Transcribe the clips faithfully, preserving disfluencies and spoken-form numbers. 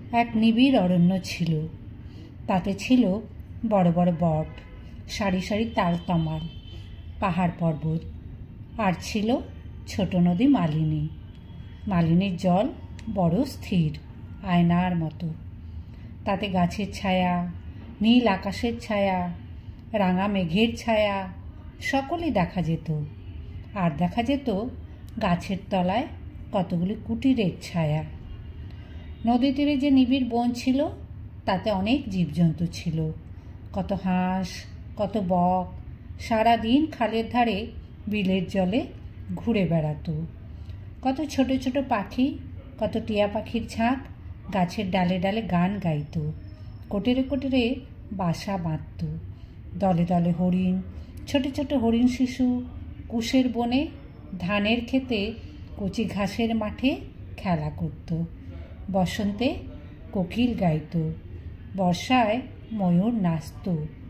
এক নিবিড় অরণ্য ছিল। তাতে ছিল বড় বড় বট, সারি সারি তালতমাল, পাহাড় পর্বত, আর ছিল ছোট নদী মালিনী। মালিনীর জল বড় স্থির, আয়নার মতো। তাতে গাছের ছায়া, নীল আকাশের ছায়া, রাঙা মেঘের ছায়া সকলই দেখা যেত। আর দেখা যেত গাছের তলায় কতগুলি কুটিরের ছায়া। নদী তীরে যে নিবিড় বন ছিল তাতে অনেক জীবজন্তু ছিল। কত হাঁস, কত বক সারাদিন খালের ধারে বিলের জলে ঘুরে বেড়াতো। কত ছোট ছোট পাখি, কত টিয়া পাখির ঝাঁক গাছের ডালে ডালে গান গাইত, কোটরে কোটরে বাসা বাঁধত। দলে দলে হরিণ, ছোট ছোট হরিণ শিশু কুশের বনে, ধানের খেতে, কচি ঘাসের মাঠে খেলা করত। বসন্তে কোকিল গাইত, বর্ষায় ময়ূর নাচত।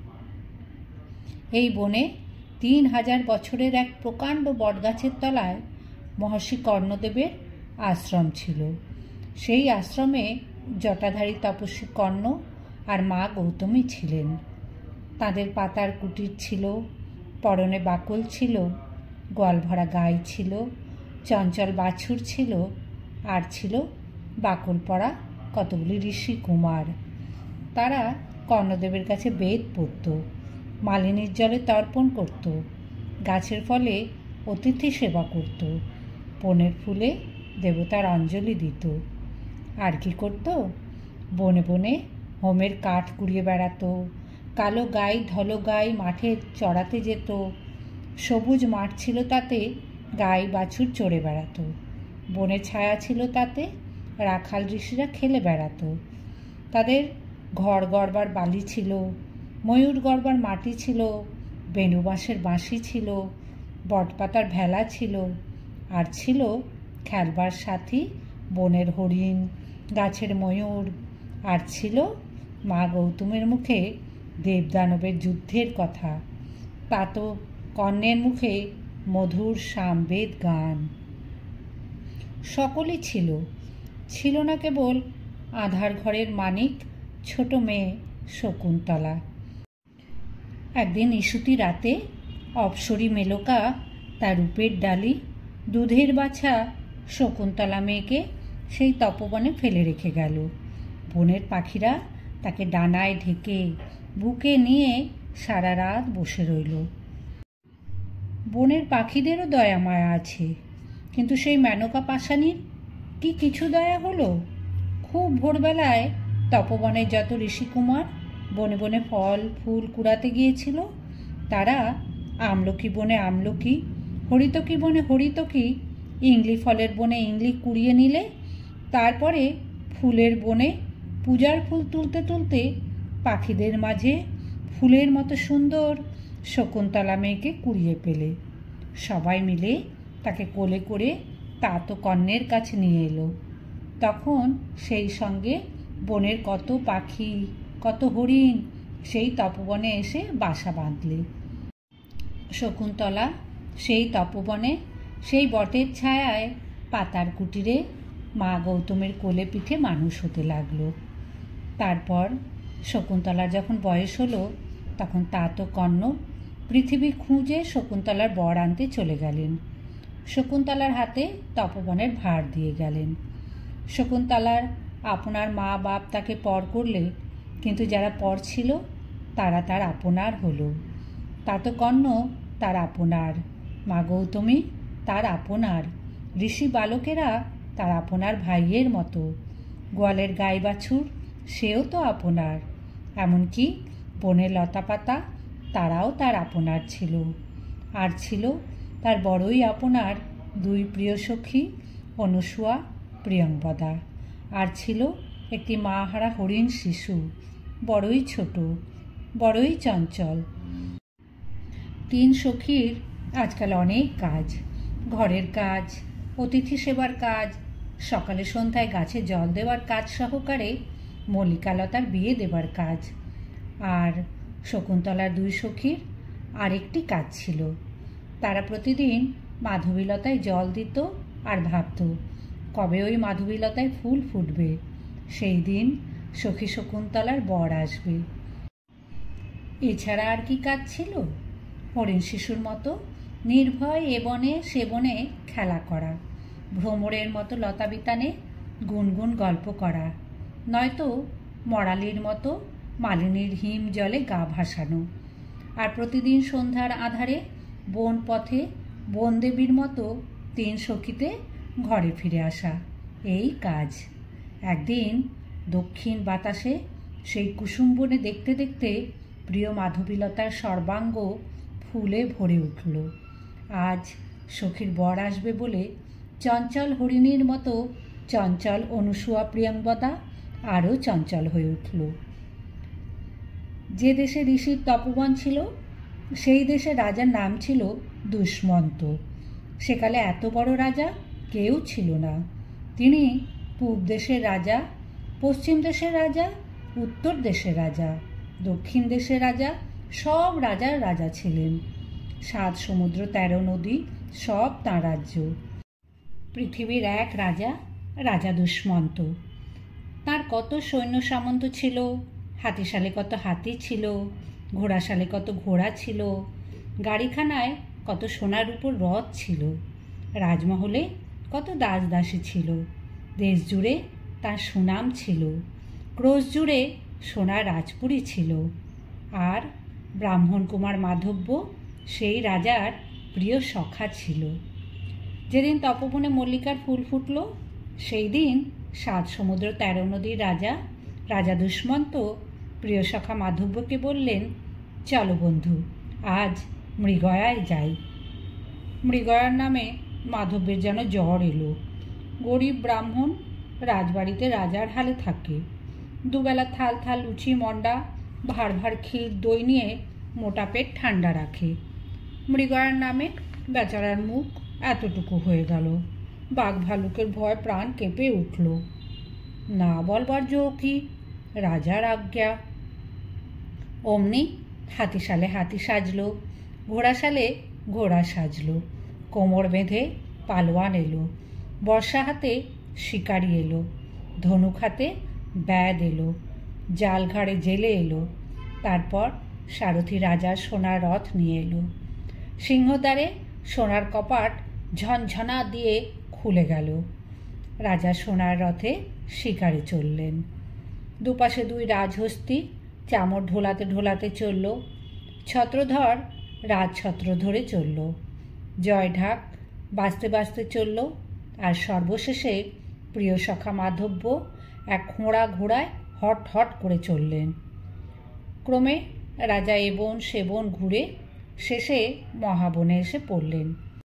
এই বনে তিন হাজার বছরের এক প্রকাণ্ড বটগাছের তলায় মহর্ষি কর্ণদেবের আশ্রম ছিল। সেই আশ্রমে জটাধারী তপস্বী কর্ণ আর মা গৌতমী ছিলেন। তাদের পাতার কুটির ছিল, পরনে বাকল ছিল, গোয়াল ভরা গাই ছিল, চঞ্চল বাছুর ছিল, আর ছিল বাকল পরা কতগুলি ঋষি কুমার। তারা কর্ণদেবের কাছে বেদ পড়ত, মালিনীর জলে তর্পণ করত, গাছের ফলে অতিথি সেবা করত, বনের ফুলে দেবতার অঞ্জলি দিত। আর কি করত? বনে বনে হোমের কাঠ কুড়িয়ে বেড়াতো, কালো গাই ধলো গাই মাঠে চড়াতে যেত। সবুজ মাঠ ছিল তাতে, গাই বাছুর চড়ে বেড়াতো। বনে ছায়া ছিল তাতে, রাখাল ঋষিরা খেলে বেড়াতো। তাদের ঘর গড়বার বালি ছিল, ময়ূর গড়বার মাটি ছিল, বেণুবাঁশের বাঁশি ছিল, বটপাতার ভেলা ছিল, আর ছিল খেলবার সাথী বনের হরিণ, গাছের ময়ূর, আর ছিল মা গৌতমের মুখে দেবদানবের যুদ্ধের কথা। তা তো কর্ণের মুখে মধুর সামবেদ গান। সকলই ছিল, ছিল না কেবল আধার ঘরের মানিক ছোট মেয়ে শকুন্তলা। একদিন ইস্যুতি রাতে অপ্সরী মেলকা তার রূপের ডালি, দুধের বাছা শকুন্তলা মেয়েকে সেই তপবনে ফেলে রেখে গেল। বনের পাখিরা তাকে ডানায় ঢেকে বুকে নিয়ে সারা রাত বসে রইল। বনের পাখিদেরও দয়া মায়া আছে, কিন্তু সেই মেনকা পাষাণীর কি কিছু দয়া হলো? খুব ভোরবেলায় তপবনের যত ঋষিকুমার বনে বনে ফল ফুল কুড়াতে গিয়েছিল, তারা আমলকি বনে আমলকি, হরিতকি বনে হরিতকি, ইংলি ফলের বনে ইংলি কুড়িয়ে নিলে তারপরে ফুলের বনে পূজার ফুল তুলতে তুলতে পাখিদের মাঝে ফুলের মতো সুন্দর শকুন্তলা মেয়েকে কুড়িয়ে পেলে। সবাই মিলে তাকে কোলে করে তা তো কর্ণের কাছে নিয়ে এলো। তখন সেই সঙ্গে বনের কত পাখি, কত হরিণ সেই তপবনে এসে বাসা বাঁধলে। শকুন্তলা সেই তপবনে, সেই বটের ছায়ায় পাতার কুটিরে মা গৌতমের কোলে পিঠে মানুষ হতে লাগলো। তারপর শকুন্তলার যখন বয়স হলো, তখন তা তো কর্ণ পৃথিবী খুঁজে শকুন্তলার বর আনতে চলে গেলেন। শকুন্তলার হাতে তপবনের ভার দিয়ে গেলেন। শকুন্তলার আপনার মা বাপ তাকে পর করলে, কিন্তু যারা পর ছিল তারা তার আপনার হলো। তা তো কর্ণ তার আপনার, মা গৌতমী তার আপনার, ঋষি বালকেরা তার আপনার ভাইয়ের মতো, গোয়ালের গাই বাছুর সেও তো আপনার, এমনকি বনের লতাপাতা তারাও তার আপনার ছিল। আর ছিল তার বড়ই আপনার দুই প্রিয় সখী অনুসুয়া, প্রিয়ংবদা। আর ছিল একটি মাহারা হরিণ শিশু, বড়ই ছোট, বড়ই চঞ্চল। তিন সখীর আজকাল অনেক কাজ, ঘরের কাজ, অতিথি সেবার কাজ, সকালে সন্ধ্যায় গাছে জল দেওয়ার কাজ সহকারে মল্লিকালতার বিয়ে দেবার কাজ। আর শকুন্তলার দুই সখীর আরেকটি কাজ ছিল, তারা প্রতিদিন মাধবীলতায় জল দিত আর ভাবত কবে ওই মাধবীলতায় ফুল ফুটবে। সেই দিন সখী শকুন্তলার বর আসবে। এছাড়া আর কি কাজ ছিল? হরিণ শিশুর মতো নির্ভয় এ বনে সে বনে খেলা করা, ভ্রমরের মতো লতাবিতানে গুনগুন গল্প করা, নয়তো মরালির মতো মালিনীর হিম জলে গা ভাসানো, আর প্রতিদিন সন্ধ্যার আধারে বন পথে বনদেবীর মতো তিন সখীতে ঘরে ফিরে আসা, এই কাজ। একদিন দক্ষিণ বাতাসে সেই কুসুম বনে দেখতে দেখতে প্রিয় মাধবীলতার সর্বাঙ্গ ফুলে ভরে উঠল। আজ সখীর বর আসবে বলে চঞ্চল হরিণীর মতো চঞ্চল অনুসূয়া প্রিয়ংবদা আরও চঞ্চল হয়ে উঠল। যে দেশে ঋষির তপবন ছিল সেই দেশে রাজার নাম ছিল দুষ্মন্ত। সেকালে এত বড় রাজা কেউ ছিল না। তিনি পূব দেশের রাজা, পশ্চিম দেশের রাজা, উত্তর দেশের রাজা, দক্ষিণ দেশের রাজা, সব রাজার রাজা ছিলেন। সাত সমুদ্র তেরো নদী সব তাঁর রাজ্য। পৃথিবীর এক রাজা, রাজা দুষ্মন্ত। তার কত সৈন্য সামন্ত ছিল, হাতিশালে কত হাতি ছিল, ঘোড়াশালে কত ঘোড়া ছিল, গাড়িখানায় কত সোনার উপর রথ ছিল, রাজমহলে কত দাস দাসী ছিল, দেশ জুড়ে তার সুনাম ছিল, ক্রোশ জুড়ে সোনার রাজপুরী ছিল। আর ব্রাহ্মণ কুমার মাধব্য সেই রাজার প্রিয় সখা ছিল। যেদিন তপবনে মল্লিকার ফুল ফুটল সেই দিন সাত সমুদ্র তেরো নদীর রাজা, রাজা দুষ্মন্ত প্রিয় সখা মাধব্যকে বললেন, চলো বন্ধু, আজ মৃগয়ায় যাই। মৃগয়ার নামে মাধব্যের যেন জ্বর এলো। গরিব ব্রাহ্মণ, রাজবাড়িতে রাজার হালে থাকে। দুবেলা থাল থাল লুচি মন্ডা, ভার ভার ক্ষীর দই নিয়ে মোটা পেট ঠান্ডা রাখে। মৃগয়ার নামে বেচারার মুখ এতটুকু হয়ে গেল। বাঘ ভালুকের ভয় প্রাণ কেঁপে উঠল। না বলবার জো কি, রাজার আজ্ঞা। অমনি হাতিশালে হাতি সাজলো, ঘোড়াশালে ঘোড়া সাজলো, কোমর বেঁধে পালোয়ান এলো, বর্ষা হাতে শিকারি এলো, ধনুক হাতে ব্যাদ এলো, জাল ঘাড়ে জেলে এলো। তারপর সারথি রাজার সোনার রথ নিয়ে এলো। সিংহদ্বারে সোনার কপাট ঝনঝনা দিয়ে খুলে গেল। রাজা সোনার রথে শিকারে চললেন। দুপাশে দুই রাজহস্তি চামর ঢোলাতে ঢোলাতে চলল। ছত্রধর রাজছত্র ধরে চলল। জয়ঢাক বাজতে বাজতে চলল। আর সর্বশেষে প্রিয় সখা মাধব্য এক খোঁড়া ঘোড়ায় হট হট করে চললেন। ক্রমে রাজা এ বন সে বন ঘুরে শেষে মহাবনে এসে পড়লেন।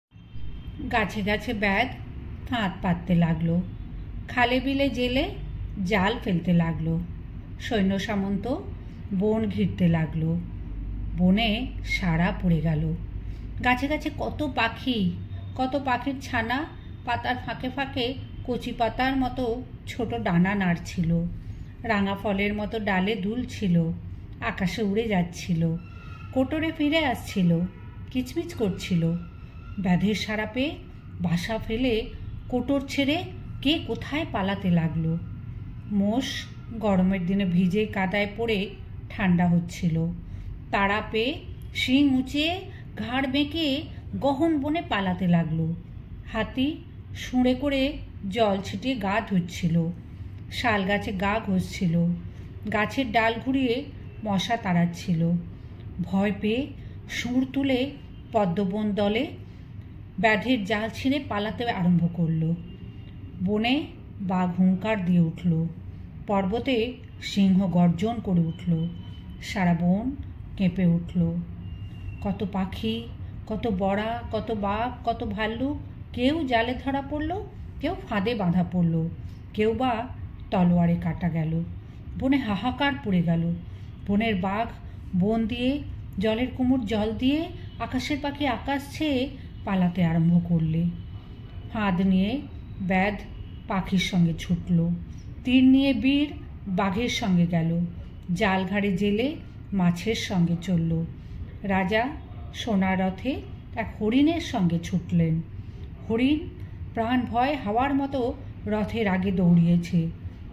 গাছে গাছে ব্যাধ ফাঁদ পাততে লাগলো, খালে বিলে জেলে জাল ফেলতে লাগলো। সৈন্য সামন্ত বন ঘিরতে লাগলো। বনে সারা পড়ে গেল। গাছে গাছে কত পাখি, কত পাখির ছানা পাতার ফাঁকে ফাঁকে কচি পাতার মতো ছোট ডানা নাড়ছিল, রাঙা ফলের মতো ডালে দুলছিল, আকাশে উড়ে যাচ্ছিল, কোটরে ফিরে আসছিল, কিচমিচ করছিল। ব্যাধের সারা পেয়ে বাসা ফেলে কোটর ছেড়ে কে কোথায় পালাতে লাগলো। মোষ গরমের দিনে ভিজে কাদায় পড়ে ঠান্ডা হচ্ছিল। তাড়া পেয়ে শিং উঁচিয়ে ঘাড় বেঁকে গহন বনে পালাতে লাগলো। হাতি শুঁড়ে করে জল ছিটিয়ে গা ধুচ্ছিল, শাল গাছে গা ঘষছিল, গাছের ডাল ঘুরিয়ে মশা তাড়াচ্ছিল। ভয় পেয়ে সুর তুলে পদ্মবন দলে ব্যাধের জাল ছিঁড়ে পালাতে আরম্ভ করল। বনে বাঘ হুঙ্কার দিয়ে উঠল, পর্বতে সিংহ গর্জন করে উঠল, সারা বন কেঁপে উঠল। কত পাখি, কত বড়া, কত বাঘ, কত ভাল্লুক, কেউ জালে ধরা পড়ল, কেউ ফাঁদে বাঁধা পড়ল, কেউ বা তলোয়ারে কাটা গেল। বনে হাহাকার পড়ে গেল। বনের বাঘ বন দিয়ে, জলের কুমুর জল দিয়ে, আকাশের পাখি আকাশ ছেয়ে পালাতে আরম্ভ করলে। ফাঁদ নিয়ে ব্যাধ পাখির সঙ্গে ছুটল, তীর নিয়ে বীর বাঘের সঙ্গে গেল, জাল ঘাড়ে জেলে মাছের সঙ্গে চলল। রাজা সোনার রথে এক হরিণের সঙ্গে ছুটলেন। হরিণ প্রাণ ভয় হাওয়ার মতো রথের আগে দৌড়িয়েছে।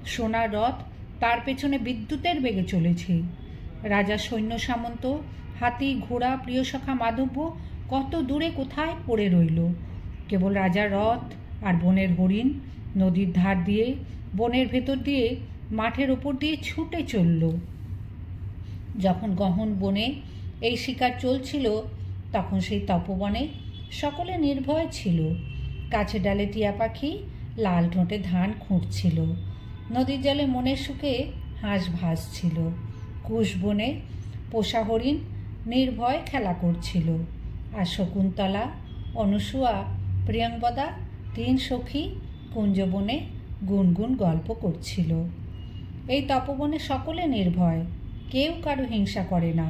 সোনার রথ তার পেছনে বিদ্যুতের বেগে চলেছে। রাজার সৈন্য সামন্ত, হাতি, ঘোড়া, প্রিয় সখা মাধব্য কত দূরে কোথায় পড়ে রইল। কেবল রাজার রথ আর বনের হরিণ নদীর ধার দিয়ে, বনের ভেতর দিয়ে, মাঠের ওপর দিয়ে ছুটে চলল। যখন গহন বনে এই শিকার চলছিল, তখন সেই তপবনে সকলে নির্ভয় ছিল। কাছে ডালে টিয়া পাখি লাল ঠোঁটে ধান খুঁটছিল। নদীর জলে মনের সুখে হাঁস ভাসছিল। কুশ বনে পোষা হরিণ নির্ভয় খেলা করছিল। আর শকুন্তলা, অনুসুয়া, প্রিয়ংবদা তিন সখী কুঞ্জবনে গুনগুন গল্প করছিল। এই তপবনে সকলে নির্ভয়, কেউ কারো হিংসা করে না।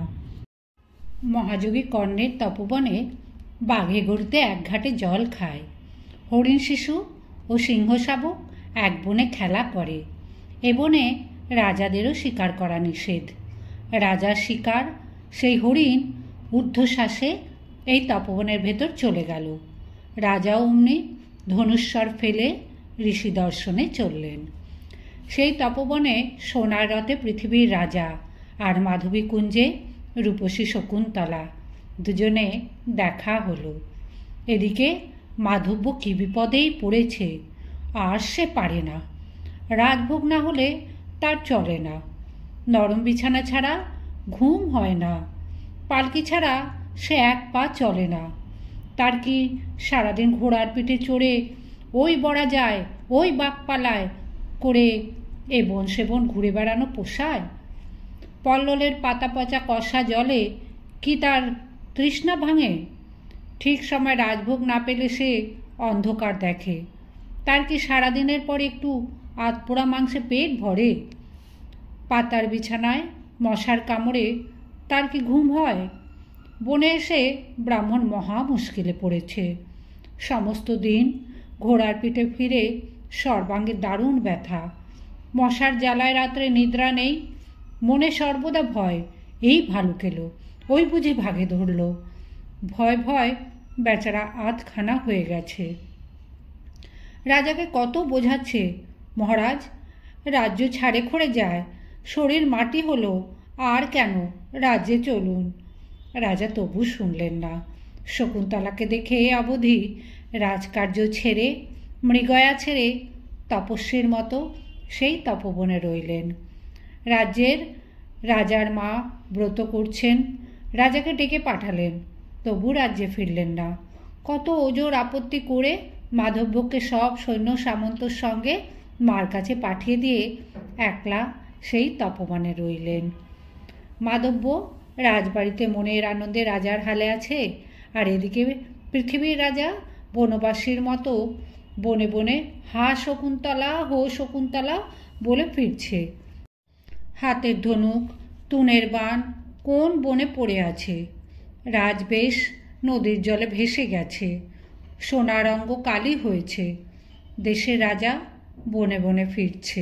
মহাযোগী কর্ণের তপবনে বাঘে গরুতে এক ঘাটে জল খায়। হরিণ শিশু ও সিংহ শাবক এক বনে খেলা করে। এ বনে রাজাদেরও শিকার করা নিষেধ। রাজার শিকার সেই হরিণ ঊর্ধ্বশ্বাসে এই তপবনের ভেতর চলে গেল। রাজা অমনি ধনুস্বর ফেলে ঋষি দর্শনে চললেন। সেই তপবনে সোনার রথে পৃথিবীর রাজা আর মাধবী কুঞ্জে রূপসী শকুন্তলা দুজনে দেখা হলো। এদিকে মাধব্য কি বিপদেই পড়েছে, আর সে পারে না। রাজভোগ না হলে তার চলে না। নরম বিছানা ছাড়া ঘুম হয় না। পালকি ছাড়া সে এক পা চলে না। তার কি সারাদিন ঘোড়ার পিঠে চড়ে ওই বড়া যায়, ওই বাঘ পালায় করে এ বন সে বন ঘুরে বেড়ানো পোষায়? পল্ললের পাতা পচা কষা জলে কি তার তৃষ্ণা ভাঙে? ঠিক সময় রাজভোগ না পেলে সে অন্ধকার দেখে। তার কি সারাদিনের পর একটু আধপোড়া মাংসে পেট ভরে? পাতার বিছানায় মশার কামড়ে তার কি ঘুম হয়? বনে এসে ব্রাহ্মণ মহা মুশকিলে পড়েছে। সমস্ত দিন ঘোড়ার পিঠে ফিরে সর্বাঙ্গে দারুণ ব্যথা। মশার জ্বালায় রাত্রে নিদ্রা নেই। মনে সর্বদা ভয়, এই ভালুক এলো, ওই বুঝি ভাগে ধরল। ভয় ভয় বেচারা আধখানা হয়ে গেছে। রাজাকে কত বোঝাচ্ছে, মহারাজ রাজ্য ছাড়ে খড়ে যায়, শরীর মাটি হলো, আর কেন রাজ্যে চলুন। রাজা তবু শুনলেন না। শকুন্তলাকে দেখে অবধি রাজকার্য ছেড়ে, মৃগয়া ছেড়ে তপস্বীর মতো সেই তপবনে রইলেন। রাজ্যের রাজার মা ব্রত করছেন, রাজাকে ডেকে পাঠালেন, তবু রাজ্যে ফিরলেন না। কত ওজোর আপত্তি করে মাধব্যকে সব সৈন্য সামন্তর সঙ্গে মার কাছে পাঠিয়ে দিয়ে একলা সেই তপবনে রইলেন। মাধব্য রাজবাড়িতে মনের আনন্দে রাজার হালে আছে, আর এদিকে পৃথিবীর রাজা বনবাসীর মতো বনে বনে হা শকুন্তলা, হো শকুন্তলা বলে ফিরছে। হাতের ধনুক, তুনের বাণ কোন বনে পড়ে আছে। রাজবেশ নদীর জলে ভেসে গেছে। সোনার অঙ্গ কালি হয়েছে। দেশের রাজা বনে বনে ফিরছে।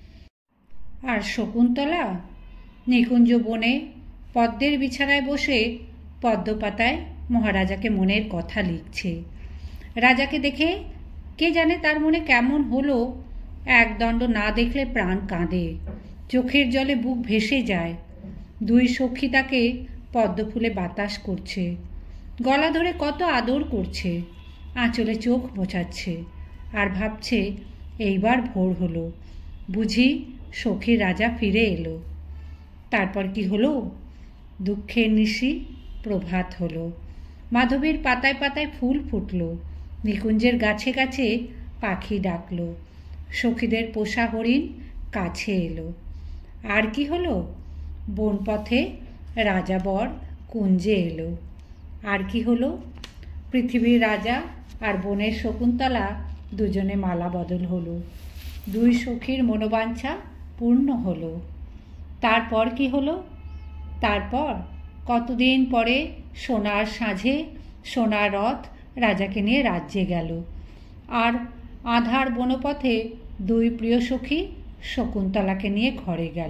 আর শকুন্তলা নিকুঞ্জ বনে পদ্মের বিছানায় বসে পদ্মপাতায় মহারাজাকে মনের কথা লিখছে। রাজাকে দেখে কে জানে তার মনে কেমন হলো। একদণ্ড না দেখলে প্রাণ কাঁদে, চোখের জলে বুক ভেসে যায়। দুই সখী তাকে পদ্মফুলে বাতাস করছে, গলা ধরে কত আদর করছে, আঁচলে চোখ মোছাচ্ছে, আর ভাবছে এইবার ভোর হলো, বুঝি সখীর রাজা ফিরে এলো। তারপর কি হলো? দুঃখের নিশি প্রভাত হলো। মাধবীর পাতায় পাতায় ফুল ফুটল। নিকুঞ্জের গাছে গাছে পাখি ডাকল। সখীদের পোষা হরিণ কাছে এলো। আর কি হলো? বনপথে রাজাবর কুঞ্জে এলো। আর কি হলো? পৃথিবীর রাজা আর বনের শকুন্তলা দুজনে মালা বদল হলো। দুই সখীর মনোবাঞ্ছা পূর্ণ হলো। তারপর কি হলো? তারপর কতদিন পরে সোনার সাঁঝে সোনার রথ রাজাকে নিয়ে রাজ্যে গেল। আর আধার বনপথে দুই প্রিয় সখী শকুন্তলাকে নিয়ে ঘরে গেল।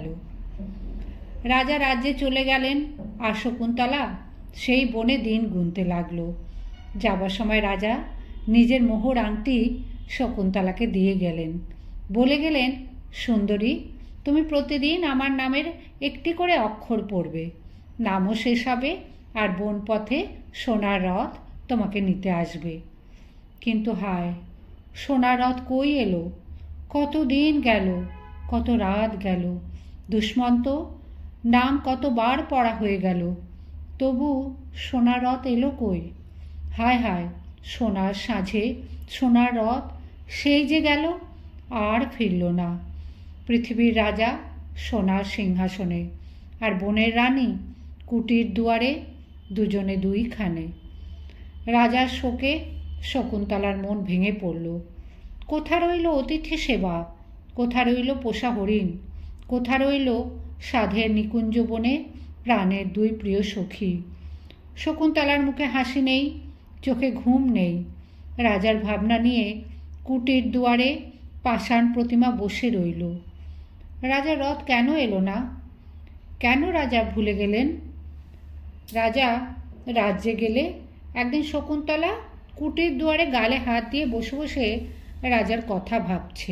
রাজা রাজ্যে চলে গেলেন, আর শকুন্তলা সেই বনে দিন গুনতে লাগল। যাবার সময় রাজা নিজের মোহর আংটি শকুন্তলাকে দিয়ে গেলেন। বলে গেলেন, সুন্দরী, তুমি প্রতিদিন আমার নামের একটি করে অক্ষর পড়বে, নামও শেষ হবে, আর বনপথে সোনার রথ তোমাকে নিতে আসবে। কিন্তু হায়, সোনার রথ কই এলো? কত দিন গেল, কত রাত গেল, দুষ্মন্ত নাম কতবার পড়া হয়ে গেল, তবু সোনার রথ এলো কই? হায় হায়, সোনার সাঁঝে সোনার রথ সেই যে গেল, আর ফিরল না। পৃথিবীর রাজা সোনার সিংহাসনে, আর বনের রানী কুটির দুয়ারে, দুজনে দুইখানে। রাজার শোকে শকুন্তলার মন ভেঙে পড়ল। কোথা রইল অতিথি সেবা, কোথা রইল পোষা হরিণ, কোথা রইল সাধের নিকুঞ্জ বনে প্রাণের দুই প্রিয় সখী। শকুন্তলার মুখে হাসি নেই, চোখে ঘুম নেই। রাজার ভাবনা নিয়ে কুটির দুয়ারে পাষাণ প্রতিমা বসে রইল। রাজার রথ কেন এলো না? কেন রাজা ভুলে গেলেন? রাজা রাজ্যে গেলে একদিন শকুন্তলা কুটির দুয়ারে গালে হাত দিয়ে বসে বসে রাজার কথা ভাবছে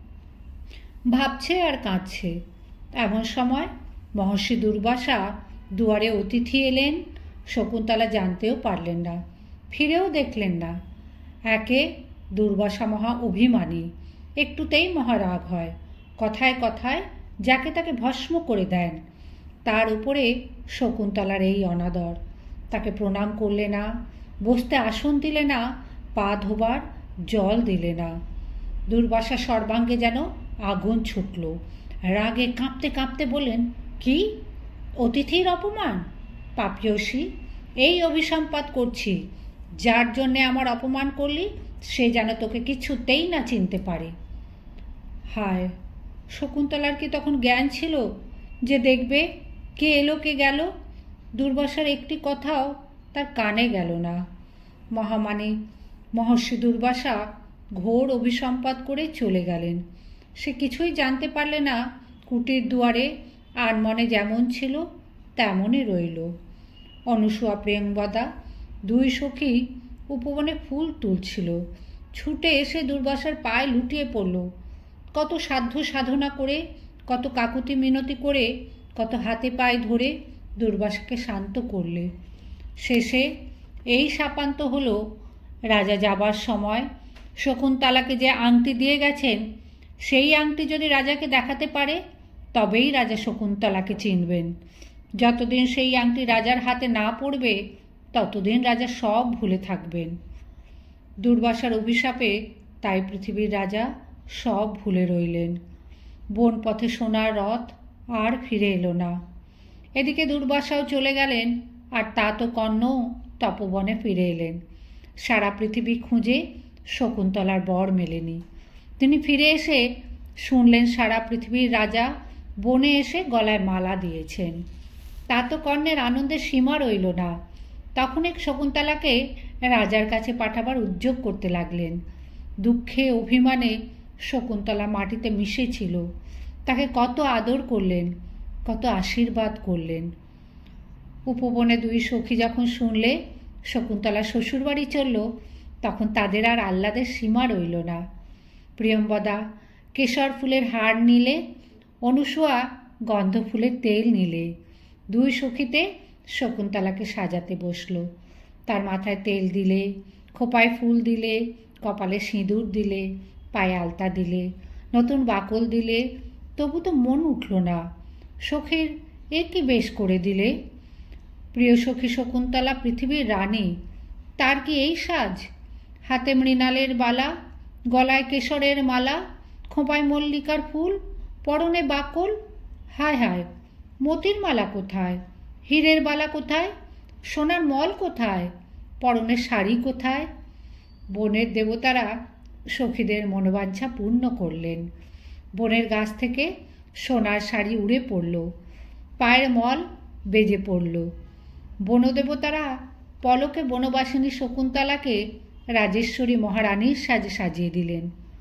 ভাবছে আর কাঁদছে। এমন সময় মহর্ষি দুর্বাসা দুয়ারে অতিথি এলেন। শকুন্তলা জানতেও পারলেন না, ফিরেও দেখলেন না। একে দুর্বাসা মহা অভিমানী, একটুতেই মহারাগ হয়, কথায় কথায় যাকে তাকে ভস্ম করে দেন। তার উপরে শকুন্তলার এই অনাদর। তাকে প্রণাম করলে না, বসতে আসন দিলে না, পা ধোবার জল দিলে না। দুর্বাসা সর্বাঙ্গে যেন আগুন ছুটল। রাগে কাঁপতে কাঁপতে বললেন, কি অতিথির অপমান? পাপিয়সী, এই অভিসম্পাত করছি, যার জন্যে আমার অপমান করলি সে যেন তোকে কিছুতেই না চিনতে পারে। হায়, শকুন্তলার কি তখন জ্ঞান ছিল যে দেখবে কে এলো কে গেল? দুর্বাসার একটি কথাও তার কানে গেল না। মহামানী মহর্ষি দুর্বাসা ঘোর অভিসম্পাত করে চলে গেলেন। সে কিছুই জানতে পারলে না। কুটির দুয়ারে আর মনে যেমন ছিল তেমনই রইল। অনুসূয়া প্রিয়ংবদা দুই সখী উপবনে ফুল তুলছিল। ছুটে এসে দুর্বাসার পায়ে লুটিয়ে পড়ল। কত সাধ্য সাধনা করে, কত কাকুতি মিনতি করে, কত হাতে পায়ে ধরে দুর্বাসাকে শান্ত করলে। শেষে এই শাপান্ত হলো, রাজা যাবার সময় শকুন্তলাকে যে আংটি দিয়ে গেছেন সেই আংটি যদি রাজাকে দেখাতে পারে তবেই রাজা শকুন্তলাকে চিনবেন। যতদিন সেই আংটি রাজার হাতে না পড়বে ততদিন রাজা সব ভুলে থাকবেন। দুর্বাসার অভিশাপে তাই পৃথিবীর রাজা সব ভুলে রইলেন। বন পথে সোনার রথ আর ফিরে এলো না। এদিকে দুর্বাসাও চলে গেলেন, আর তাত কর্ণ তপবনে ফিরে এলেন। সারা পৃথিবী খুঁজে শকুন্তলার বর মেলেনি। তিনি ফিরে এসে শুনলেন সারা পৃথিবীর রাজা বনে এসে গলায় মালা দিয়েছেন। তাত কর্ণের আনন্দের সীমা রইল না। তখন এক শকুন্তলাকে রাজার কাছে পাঠাবার উদ্যোগ করতে লাগলেন। দুঃখে অভিমানে শকুন্তলা মাটিতে মিশেছিল। তাকে কত আদর করলেন, কত আশীর্বাদ করলেন। উপবনে দুই সখী যখন শুনলে শকুন্তলা শ্বশুরবাড়ি চলল, তখন তাদের আর আহ্লাদের সীমা রইল না। প্রিয়ম্বদা কেশর ফুলের হার নিলে, অনুসূয়া গন্ধ ফুলের তেল নিলে। দুই সখীতে শকুন্তলাকে সাজাতে বসল। তার মাথায় তেল দিলে, খোপায় ফুল দিলে, কপালে সিঁদুর দিলে, পায়ে আলতা দিলে, নতুন বাকল দিলে। তবু তো মন উঠল না। সখীর এ কি বেশ করে দিলে? প্রিয় সখী শকুন্তলা পৃথিবীর রানী, তার কি এই সাজ? হাতে মৃণালের বালা, গলায় কেশরের মালা, খোঁপায় মল্লিকার ফুল, পরনে বাকল। হায় হায়, মতির মালা কোথায়? হীরের বালা কোথায়? সোনার মল কোথায়? পরনের শাড়ি কোথায়? বনের দেবতারা সখীদের মনোবাঞ্ছা পূর্ণ করলেন। বনের গাছ থেকে সোনার শাড়ি উড়ে পড়ল, পায়ের মল বেজে পড়ল। বনদেবতারা পলকে বনবাসিনী শকুন্তলাকে রাজেশ্বরী মহারানীর সাজে সাজিয়ে দিলেন।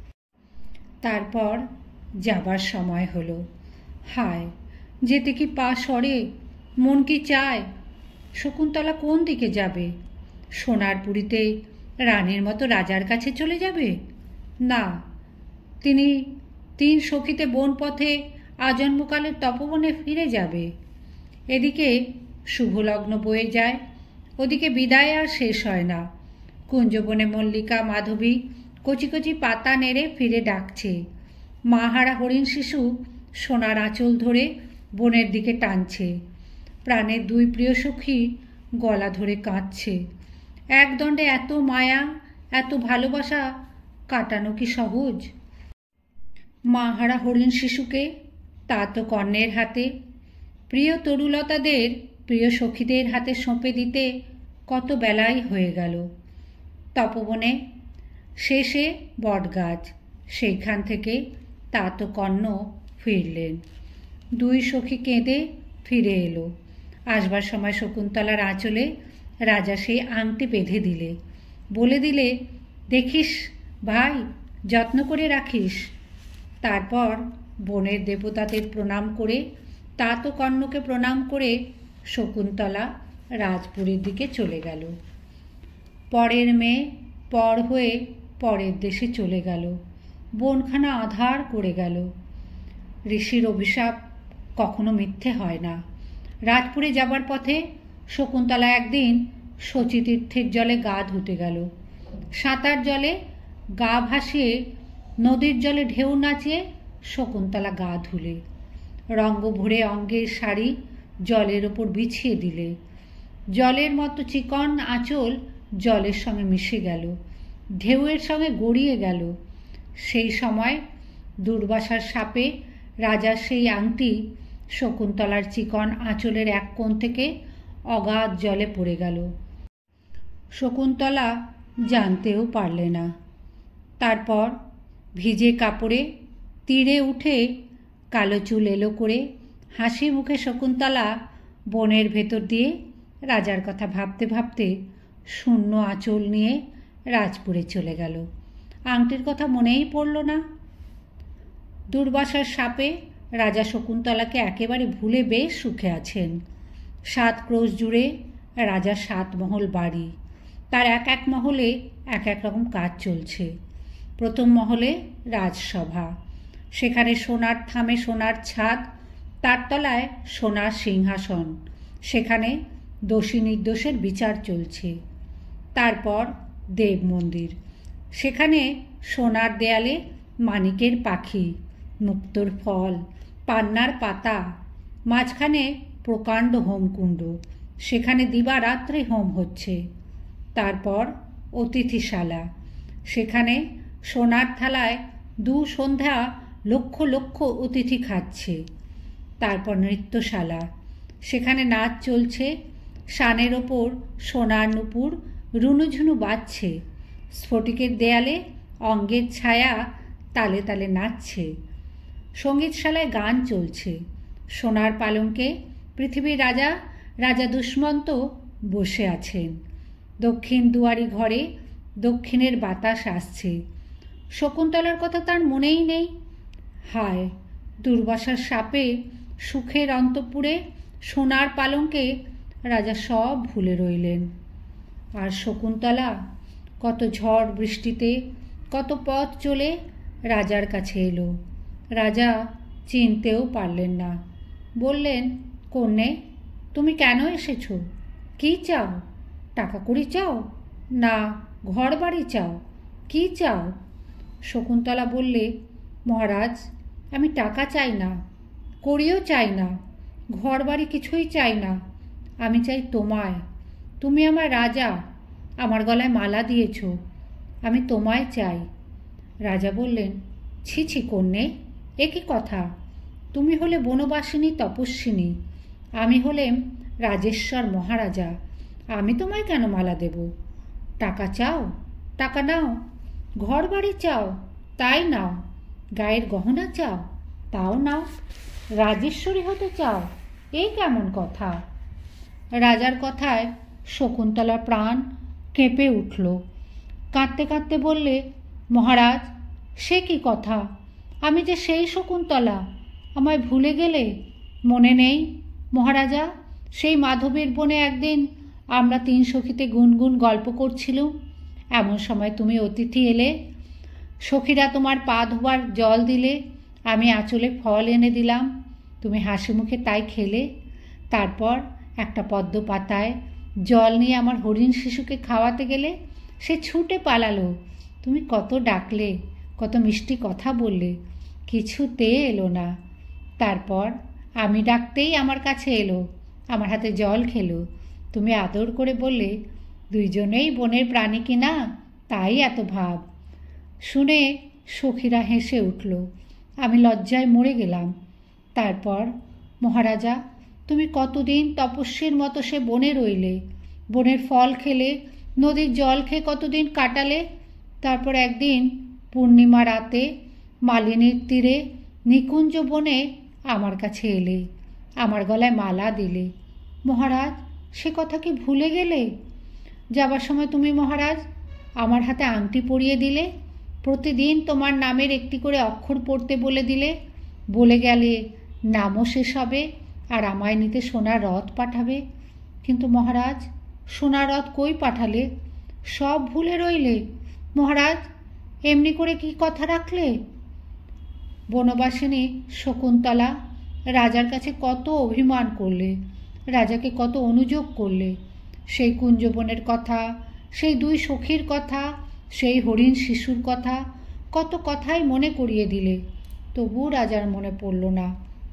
তারপর যাবার সময় হলো। হায়, যেতে কি পা সরে, মন কি চায়? শকুন্তলা কোন দিকে যাবে? সোনার পুরীতে রানীর মতো রাজার কাছে চলে যাবে? না, তিনি তিন সখীতে বন পথে আজন্মকালের তপবনে ফিরে যাবে। এদিকে শুভলগ্ন বয়ে যায়, ওদিকে বিদায় আর শেষ হয় না। কুঞ্জবনে মল্লিকা মাধবী কচি কচি পাতা নেড়ে ফিরে ডাকছে। মাহারা হরিণ শিশু সোনার আঁচল ধরে বনের দিকে টানছে। প্রাণের দুই প্রিয় সখী গলা ধরে কাঁদছে। একদণ্ডে এত মায়া, এত ভালোবাসা কাটানো কি সহজ? মাহারা হরিণ শিশুকে তা তো কর্ণের হাতে, প্রিয় তরুলতাদের প্রিয় সখীদের হাতে সঁপে দিতে কত বেলাই হয়ে গেল। তপবনে শেষে বটগাছ, সেইখান থেকে তা তো কর্ণ ফিরলেন। দুই সখী কেঁদে ফিরে এলো। আসবার সময় শকুন্তলার আঁচলে রাজা সেই আংটি বেঁধে দিলে, বলে দিলে, দেখিস ভাই, যত্ন করে রাখিস। তারপর বনের দেবতাদের প্রণাম করে তা তো কর্ণকে প্রণাম করে শকুন্তলা রাজপুরীর দিকে চলে গেল। পরের মেয়ে পর হয়ে পরের দেশে চলে গেল। বনখানা আধার করে গেল। ঋষির অভিশাপ কখনো মিথ্যে হয় না। রাজপুরে যাবার পথে শকুন্তলা একদিন শচীতীর্থের জলে গা ধুতে গেল। সাঁতার জলে গা ভাসিয়ে নদীর জলে ঢেউ নাচিয়ে শকুন্তলা গা ধুলে। রঙ্গ ভরে অঙ্গের শাড়ি জলের ওপর বিছিয়ে দিলে। জলের মতো চিকন আঁচল জলের সঙ্গে মিশে গেল, ঢেউয়ের সঙ্গে গড়িয়ে গেল। সেই সময় দুর্বাসার সাপে রাজার সেই আংটি শকুন্তলার চিকন আঁচলের এক কোণ থেকে অগাধ জলে পড়ে গেল। শকুন্তলা জানতেও পারলে না। তারপর ভিজে কাপড়ে তীরে উঠে কালো চুল এলো করে হাসি মুখে শকুন্তলা বনের ভেতর দিয়ে রাজার কথা ভাবতে ভাবতে শূন্য আঁচল নিয়ে রাজপুরে চলে গেল। আংটির কথা মনেই পড়ল না। দুর্বাসার সাপে রাজা শকুন্তলাকে একেবারে ভুলে বেশ সুখে আছেন। সাত ক্রোশ জুড়ে রাজার সাত মহল বাড়ি, তার এক এক মহলে এক এক রকম কাজ চলছে। প্রথম মহলে রাজসভা, সেখানে সোনার থামে সোনার ছাদ, তার তলায় সোনার সিংহাসন, সেখানে দোষী নির্দোষের বিচার চলছে। তারপর দেব মন্দির, সেখানে সোনার দেয়ালে মানিকের পাখি, মুক্তোর ফল, পান্নার পাতা, মাঝখানে প্রকাণ্ড হোমকুণ্ড, সেখানে দিবারাত্রে হোম হচ্ছে। তারপর অতিথিশালা, সেখানে সোনার থালায় দু সন্ধ্যা লক্ষ লক্ষ অতিথি খাচ্ছে। তারপর নৃত্যশালা, সেখানে নাচ চলছে, শানের ওপর সোনার নুপুর রুনুঝুনু বাজছে, স্ফটিকের দেয়ালে অঙ্গের ছায়া তালে তালে নাচছে। সঙ্গীতশালায় গান চলছে, সোনার পালঙ্কে পৃথিবীর রাজা রাজা দুষ্মন্ত বসে আছেন। দক্ষিণ দুয়ারি ঘরে দক্ষিণের বাতাস আসছে। শকুন্তলার কথা তার মনেই নেই। হায়, দুর্বাসার সাপে সুখের অন্তঃপুরে সোনার পালঙ্কে রাজা সব ভুলে রইলেন। আর শকুন্তলা কত ঝড় বৃষ্টিতে কত পথ চলে রাজার কাছে এলো। রাজা চিনতেও পারলেন না। বললেন, কন্যে, তুমি কেন এসেছো? কি চাও? টাকা কড়ি চাও, না ঘর বাড়ি চাও? কি চাও? শকুন্তলা বললে, মহারাজ, আমি টাকা চাই না, কড়িও চাই না, ঘর বাড়ি কিছুই চাই না। আমি চাই তোমায়। তুমি আমার রাজা, আমার গলায় মালা দিয়েছ, আমি তোমায় চাই। রাজা বললেন, ছি ছি কন্যে, এ কি কথা? তুমি হলে বনবাসিনী তপস্বিনী, আমি হলেম রাজেশ্বর মহারাজা, আমি তোমায় কেন মালা দেব? টাকা চাও, টাকা নাও। ঘর বাড়ি চাও, তাই নাও। গায়ের গহনা চাও, তাও নাও। রাজেশ্বরী হতে চাও, এ কেমন কথা? রাজার কথায় শকুন্তলার প্রাণ কেঁপে উঠল। কাঁদতে কাঁদতে বললে, মহারাজ, সে কি কথা? আমি যে সেই শকুন্তলা, আমায় ভুলে গেলে? মনে নেই মহারাজা, সেই মাধবীর বনে একদিন আমরা তিন সখীতে গুনগুন গল্প করছিলুম, এমন সময় তুমি অতিথি এলে, সখীরা তোমার পা ধোবার জল দিলে, আমি আঁচলে ফল এনে দিলাম, তুমি হাসি মুখে তাই খেলে। তারপর একটা পদ্ম পাতায় জল নিয়ে আমার হরিণ শিশুকে খাওয়াতে গেলে সে ছুটে পালালো। তুমি কত ডাকলে, কত মিষ্টি কথা বললে, কিছুতে এলো না। তারপর আমি ডাকতেই আমার কাছে এলো, আমার হাতে জল খেলো। তুমি আদর করে বললে, দুইজনেই বনের প্রাণী কিনা, তাই এত ভাব। শুনে সখীরা হেসে উঠল। আমি লজ্জায় মরে গেলাম। তারপর, মহারাজা, তুমি কতদিন তপস্বীর মতো সে বনে রইলে, বনের ফল খেলে, নদীর জল খেয়ে কতদিন কাটালে। তারপর একদিন পূর্ণিমা রাতে মালিনীর তীরে নিকুঞ্জ বনে আমার কাছে এলে, আমার গলায় মালা দিলে। মহারাজ, সে কথা কি ভুলে গেলে? যাবার সময় তুমি মহারাজ আমার হাতে আংটি পরিয়ে দিলে, প্রতিদিন তোমার নামের একটি করে অক্ষর পড়তে বলে দিলে, বলে গেলে নামও শেষ হবে আর আমায় নিতে সোনার রথ পাঠাবে। কিন্তু মহারাজ, সোনার রথ কই পাঠালে? সব ভুলে রইলে। মহারাজ, এমনি করে কি কথা রাখলে? বনবাসিনী শকুন্তলা রাজার কাছে কত অভিমান করলে, রাজাকে কত অনুযোগ করলে। সেই কুঞ্জবনের কথা, সেই দুই সখীর কথা, সেই হরিণ শিশুর কথা, কত কথাই মনে করিয়ে দিলে, তবু রাজার মনে পড়ল না।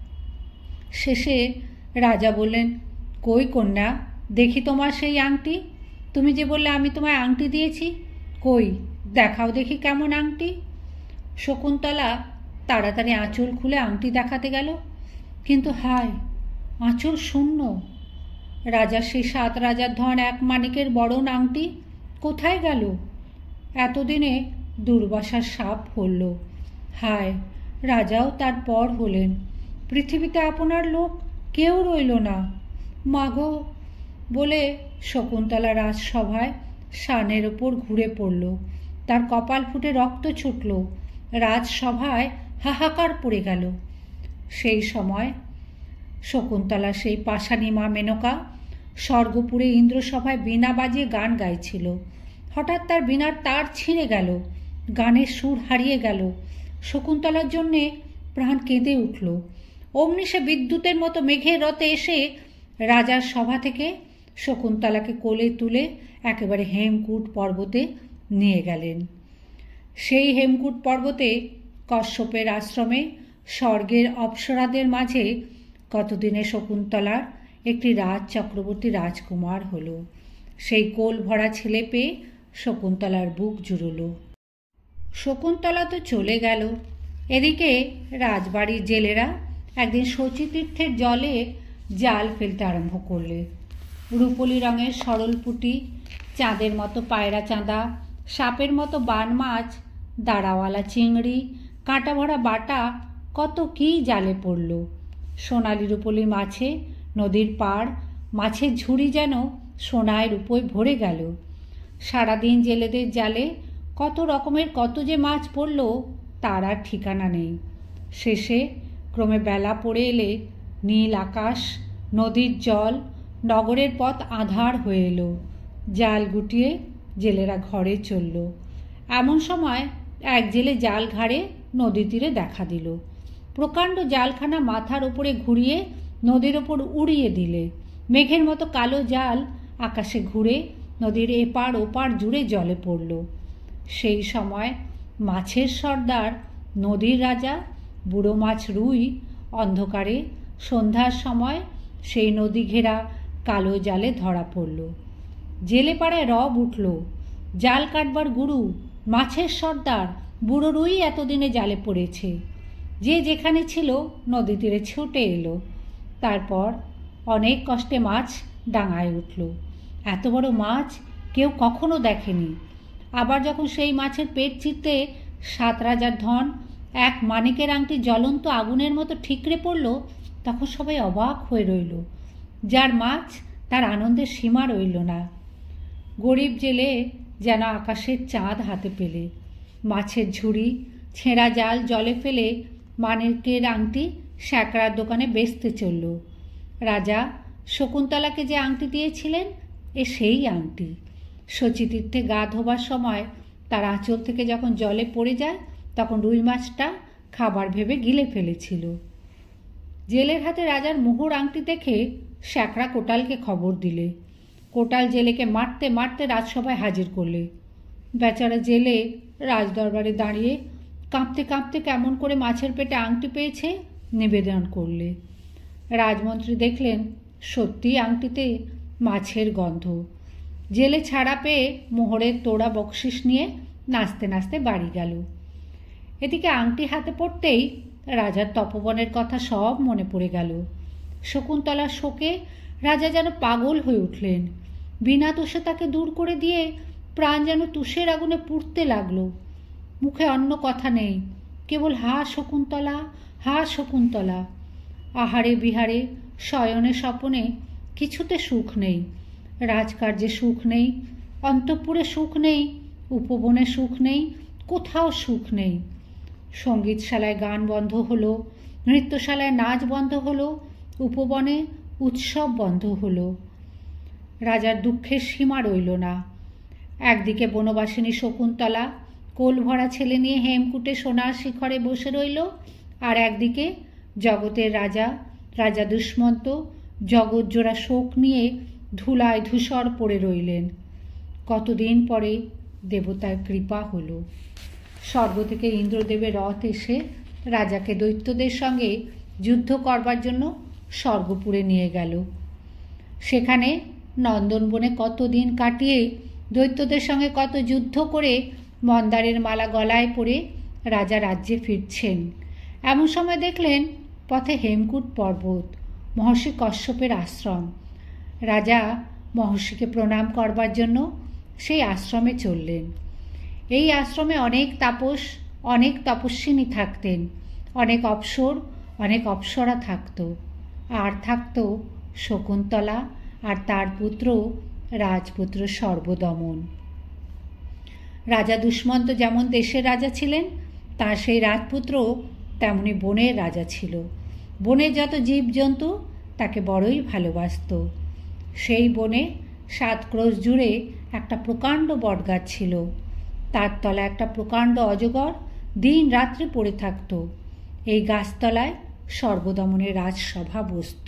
শেষে রাজা বললেন, কই কন্যা, দেখি তোমার সেই আংটি। তুমি যে বললে আমি তোমায় আংটি দিয়েছি, কই দেখাও দেখি কেমন আংটি। শকুন্তলা তাড়াতাড়ি আঁচল খুলে আংটি দেখাতে গেল, কিন্তু হায়, আঁচল শূন্য। রাজার সেই সাত রাজার ধন এক মানিকের বড়ন আংটি কোথায় গেল? এতদিনে দুর্বাসার সাপ হল। হায়, রাজাও তার পর হলেন। পৃথিবীতে আপনার লোক কেউ রইল না। মাগো বলে শকুন্তলা রাজসভায় শানের ওপর ঘুরে পড়ল। তার কপাল ফুটে রক্ত ছুটল। রাজসভায় হাহাকার পড়ে গেল। সেই সময় শকুন্তলা সেই পাষাণী মা মেনকা স্বর্গপুরে ইন্দ্রসভায় বীণা বাজিয়ে গান গাইছিল। হঠাৎ তার বীণার তার ছিঁড়ে গেল, গানের সুর হারিয়ে গেল। শকুন্তলার জন্যে প্রাণ কেঁদে উঠল। অমনি সে বিদ্যুতের মতো মেঘের রথে এসে রাজার সভা থেকে শকুন্তলাকে কোলে তুলে একেবারে হেমকূট পর্বতে নিয়ে গেলেন। সেই হেমকূট পর্বতে কশ্যপের আশ্রমে স্বর্গের অপ্সরাদের মাঝে কতদিনে শকুন্তলার একটি রাজ চক্রবর্তী রাজকুমার হল। সেই কোল ভরা ছেলে পেয়ে শকুন্তলার বুক জুড়ল। শকুন্তলা তো চলে গেল। এদিকে রাজবাড়ির জেলেরা একদিন শচীতীর্থের জলে জাল ফেলতে আরম্ভ করলে। রূপলি রঙের সরল পুঁটি, চাঁদের মতো পায়রা চাঁদা, সাপের মতো বান মাছ, দাঁড়াওয়ালা চিংড়ি, কাঁটা ভরা বাটা, কত কী জালে পড়ল। সোনালি রূপলি মাছে নদীর পাড়, মাছের ঝুড়ি যেন সোনায় রূপোয় ভরে গেল। সারাদিন জেলেদের জালে কত রকমের কত যে মাছ পড়ল তার আর ঠিকানা নেই। শেষে ক্রমে বেলা পড়ে এলে নীল আকাশ, নদীর জল, নগরের পথ আঁধার হয়ে এলো। জাল গুটিয়ে জেলেরা ঘরে চলল। এমন সময় এক জেলে জাল ঘাড়ে নদী তীরে দেখা দিল। প্রকাণ্ড জালখানা মাথার ওপরে ঘুরিয়ে নদীর ওপর উড়িয়ে দিলে। মেঘের মতো কালো জাল আকাশে ঘুরে নদীর এপার ওপার জুড়ে জলে পড়ল। সেই সময় মাছের সর্দার, নদীর রাজা, বুড়ো মাছ রুই অন্ধকারে সন্ধ্যার সময় সেই নদী ঘেরা কালো জালে ধরা পড়ল। জেলে পাড়ায় রব উঠল। জাল কাটবার গুরু, মাছের সর্দার, বুড়ো রুই এতদিনে জালে পড়েছে। যে যেখানে ছিল নদী তীরে ছুটে এলো। তারপর অনেক কষ্টে মাছ ডাঙায় উঠল। এত বড় মাছ কেউ কখনো দেখেনি। আবার যখন সেই মাছের পেট চিরতে সাত রাজার ধন এক মানিকের আংটি জ্বলন্ত আগুনের মতো ঠিকরে পড়ল, তখন সবাই অবাক হয়ে রইল। যার মাছ তার আনন্দের সীমা রইল না। গরিব জেলে যেন আকাশের চাঁদ হাতে পেলে। মাছের ঝুড়ি, ছেঁড়া জাল জলে ফেলে মানিকের আংটি স্যাকরার দোকানে বেচতে চলল। রাজা শকুন্তলাকে যে আংটি দিয়েছিলেন, এ সেই আংটি। শচীতীর্থে গা ধোবার সময় তার আঁচল থেকে যখন জলে পড়ে যায়, তখন রুই মাছটা খাবার ভেবে গিলে ফেলেছিল। জেলের হাতে রাজার মোহর আংটি দেখে শ্যাকরা কোটালকে খবর দিলে। কোটাল জেলেকে মারতে মারতে রাজসভায় হাজির করলে। বেচারা জেলে রাজদরবারে দাঁড়িয়ে কাঁপতে কাঁপতে কেমন করে মাছের পেটে আংটি পেয়েছে নিবেদন করলে। রাজমন্ত্রী দেখলেন সত্যি আংটিতে মাছের গন্ধ। জেলে ছাড়া পেয়ে মোহরের তোড়া বকশিস নিয়ে নাচতে নাচতে বাড়ি গেল। এদিকে আংটি হাতে পড়তেই রাজার তপবনের কথা সব মনে পড়ে গেল। শকুন্তলার শোকে রাজা যেন পাগল হয়ে উঠলেন। বিনা দোষে তাকে দূর করে দিয়ে প্রাণ যেন তুষের আগুনে পুড়তে লাগলো। মুখে অন্য কথা নেই, কেবল হা শকুন্তলা, হা শকুন্তলা। আহারে বিহারে শয়নে স্বপনে কিছুতে সুখ নেই। রাজকার্যে সুখ নেই, অন্তঃপুরে সুখ নেই, উপবনে সুখ নেই, কোথাও সুখ নেই। সঙ্গীতশালায় গান বন্ধ হলো, নৃত্যশালায় নাচ বন্ধ হলো, উপবনে উৎসব বন্ধ হলো। রাজার দুঃখের সীমা রইল না। একদিকে বনবাসিনী শকুন্তলা কোল ভরা ছেলে নিয়ে হেমকূটে সোনার শিখরে বসে রইল, আর একদিকে জগতের রাজা রাজা দুষ্মন্ত জগৎজোড়া শোক নিয়ে ধুলায় ধূসর পড়ে রইলেন। কতদিন পরে দেবতার কৃপা হলো। স্বর্গ থেকে ইন্দ্রদেবের রথ এসে রাজাকে দৈত্যদের সঙ্গে যুদ্ধ করবার জন্য স্বর্গপুরে নিয়ে গেল। সেখানে নন্দনবনে কতদিন কাটিয়ে দৈত্যদের সঙ্গে কত যুদ্ধ করে মন্দারের মালা গলায় পরে রাজা রাজ্যে ফিরছেন। এমন সময় দেখলেন পথে হেমকূট পর্বত, মহর্ষি কশ্যপের আশ্রম। রাজা মহর্ষিকে প্রণাম করবার জন্য সেই আশ্রমে চললেন। এই আশ্রমে অনেক তাপস, অনেক তপস্বিনী থাকতেন, অনেক অপ্সর, অনেক অপ্সরা থাকত। আর থাকত শকুন্তলা আর তার পুত্র রাজপুত্র সর্বদমন। রাজা দুষ্মন্ত যেমন দেশের রাজা ছিলেন, তার সেই রাজপুত্র তেমনি বনের রাজা ছিল। বনের যত জীবজন্তু তাকে বড়ই ভালোবাসত। সেই বনে সাত ক্রোশ জুড়ে একটা প্রকাণ্ড বটগাছ ছিল। তার তলায় একটা প্রকাণ্ড অজগর দিন রাত্রি পড়ে থাকত। এই গাছতলায় সর্বদমনের রাজসভা বসত।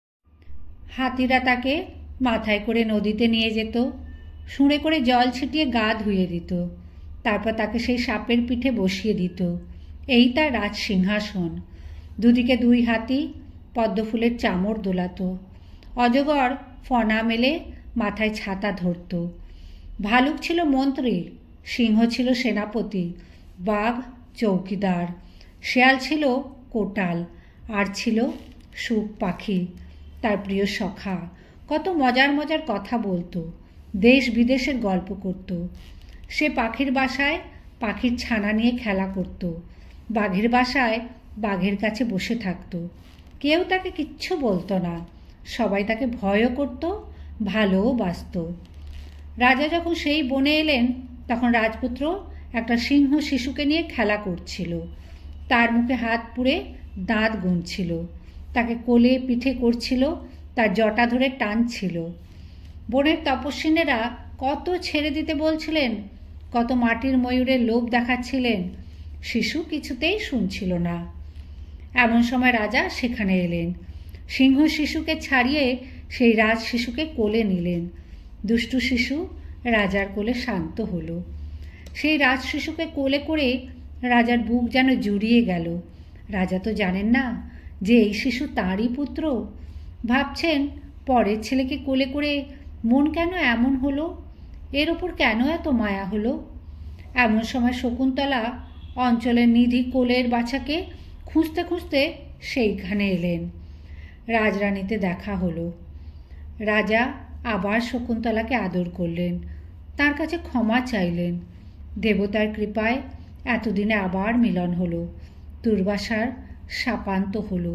হাতিরা তাকে মাথায় করে নদীতে নিয়ে যেত, সুঁড়ে করে জল ছিটিয়ে গা ধুয়ে দিত, তারপর তাকে সেই সাপের পিঠে বসিয়ে দিত। এই তার রাজ সিংহাসন। দুদিকে দুই হাতি পদ্মফুলের চামড় দোলাত। অজগর ফনা মেলে মাথায় ছাতা ধরত। ভালুক ছিল মন্ত্রী, সিংহ ছিল সেনাপতি, বাঘ চৌকিদার, শেয়াল ছিল কোটাল, আর ছিল সুখ পাখি তার প্রিয় সখা। কত মজার মজার কথা বলতো, দেশ বিদেশের গল্প করত। সে পাখির বাসায় পাখির ছানা নিয়ে খেলা করত, বাঘের বাসায় বাঘের কাছে বসে থাকত। কেউ তাকে কিচ্ছু বলতো না, সবাই তাকে ভয়ও করত, ভালোও বাসত। রাজা যখন সেই বনে এলেন তখন রাজপুত্র একটা সিংহ শিশুকে নিয়ে খেলা করছিল। তার মুখে হাত পুড়ে দাঁত গুনছিল, তাকে কোলে পিঠে করছিল, তার জটা ধরে টানছিল। বনের তপস্বিনীরা কত ছেড়ে দিতে বলছিলেন, কত মাটির ময়ূরের লোভ দেখাচ্ছিলেন, শিশু কিছুতেই শুনছিল না। এমন সময় রাজা সেখানে এলেন। সিংহ শিশুকে ছাড়িয়ে সেই রাজ শিশুকে কোলে নিলেন। দুষ্টু শিশু রাজার কোলে শান্ত হলো। সেই রাজ শিশুকে কোলে করে রাজার বুক যেন জুড়িয়ে গেল। রাজা তো জানেন না যে এই শিশু তাঁরই পুত্র। ভাবছেন পরের ছেলেকে কোলে করে মন কেন এমন হলো, এর ওপর কেন এত মায়া হলো। এমন সময় শকুন্তলা অঞ্চলের নিধি কোলের বাছাকে খুঁজতে খুঁজতে সেইখানে এলেন। রাজরানীতে দেখা হলো। রাজা আবার শকুন্তলাকে আদর করলেন, তার কাছে ক্ষমা চাইলেন। দেবতার কৃপায় এতদিনে আবার মিলন হলো, দুর্বাসার শাপান্ত হলো।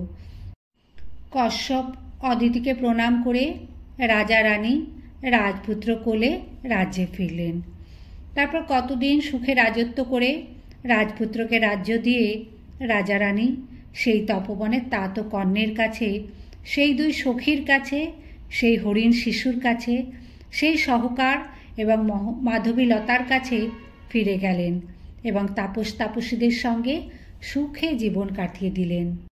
কশ্যপ অদিতিকে প্রণাম করে রাজা রানী রাজপুত্র কোলে রাজ্যে ফিরলেন। তারপর কতদিন সুখে রাজত্ব করে রাজপুত্রকে রাজ্য দিয়ে রাজা রানী সেই তপবনে তাত কর্ণের কাছে, সেই দুই সখীর কাছে, সেই হরিণ শিশুর কাছে, সেই সহকার এবং মাধবীলতার কাছে ফিরে গেলেন এবং তাপস তাপসীদের সঙ্গে সুখে জীবন কাটিয়ে দিলেন।